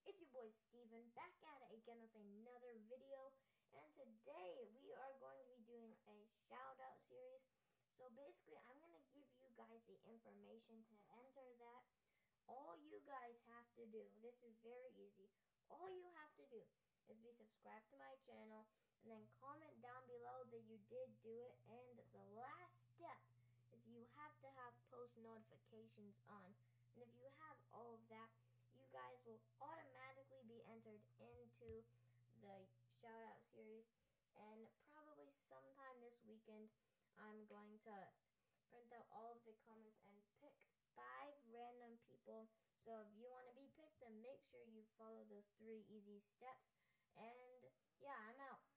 It's your boy Steven back at it again with another video, and today we are going to be doing a shout out series. So basically I'm going to give you guys the information to enter that. All you guys have to do, this is very easy, all you have to do is be subscribed to my channel and then comment down below that you did do it, and the last step is you have to have post notifications on, and if you have all of that, you guys will automatically be entered into the shout out series. And probably sometime this weekend I'm going to print out all of the comments and pick 5 random people. So if you want to be picked, then make sure you follow those 3 easy steps. And yeah, I'm out.